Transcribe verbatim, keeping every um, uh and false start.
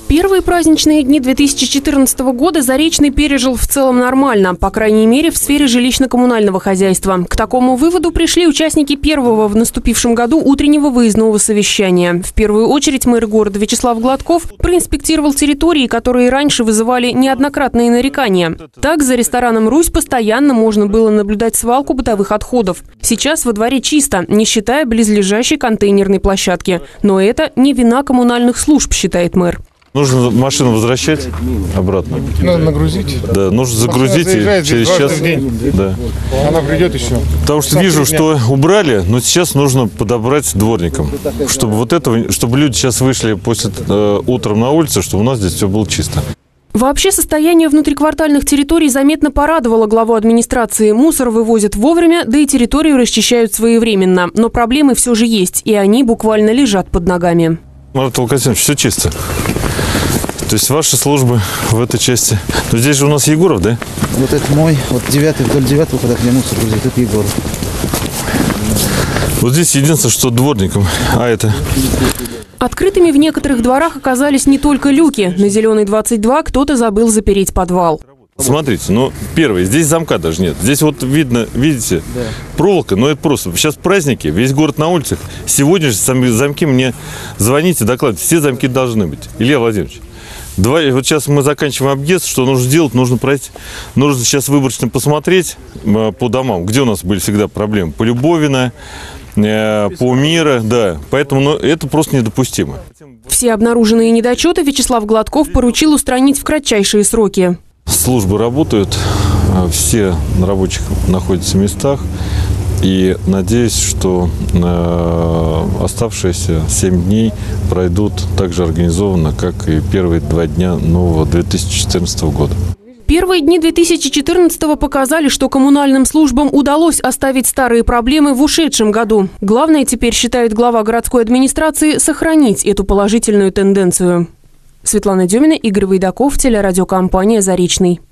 Первые праздничные дни две тысячи четырнадцатого года Заречный пережил в целом нормально, по крайней мере в сфере жилищно-коммунального хозяйства. К такому выводу пришли участники первого в наступившем году утреннего выездного совещания. В первую очередь мэр города Вячеслав Гладков проинспектировал территории, которые раньше вызывали неоднократные нарекания. Так, за рестораном «Русь» постоянно можно было наблюдать свалку бытовых отходов. Сейчас во дворе чисто, не считая близлежащей контейнерной площадки. Но это не вина коммунальных служб, считает мэр. Нужно машину возвращать обратно. Надо нагрузить. Да, нужно загрузить и через час. Да. Она придет еще. Потому что вижу, что убрали, но сейчас нужно подобрать дворникам, чтобы вот этого, чтобы люди сейчас вышли после э, утром на улицу, чтобы у нас здесь все было чисто. Вообще состояние внутриквартальных территорий заметно порадовало главу администрации. Мусор вывозят вовремя, да и территорию расчищают своевременно. Но проблемы все же есть, и они буквально лежат под ногами. Марат Лукасевич, все чисто. То есть ваши службы в этой части. Но здесь же у нас Егоров, да? Вот это мой, вот девятый, вдоль девятого, когда я мусор грузит, это Егоров. Вот здесь единственное, что дворником, а это... Открытыми в некоторых дворах оказались не только люки. На Зеленой двадцать два кто-то забыл запереть подвал. Смотрите, ну, первое, здесь замка даже нет. Здесь вот видно, видите, да. Проволока, но это просто. Сейчас праздники, весь город на улицах. Сегодня же замки мне звоните, докладывайте. Все замки должны быть. Илья Владимирович, два, вот сейчас мы заканчиваем объезд. Что нужно сделать? Нужно пройти. Нужно сейчас выборочно посмотреть по домам, где у нас были всегда проблемы. По Любовина, по Мира, да. Поэтому ну, это просто недопустимо. Все обнаруженные недочеты Вячеслав Гладков поручил устранить в кратчайшие сроки. Службы работают, все на рабочих находятся в местах. И надеюсь, что э, оставшиеся семь дней пройдут так же организованно, как и первые два дня нового две тысячи четырнадцатого года. Первые дни две тысячи четырнадцатого показали, что коммунальным службам удалось оставить старые проблемы в ушедшем году. Главное теперь, считает глава городской администрации, сохранить эту положительную тенденцию. Светлана Демина, Игорь Войдаков, телерадиокомпания «Заречный».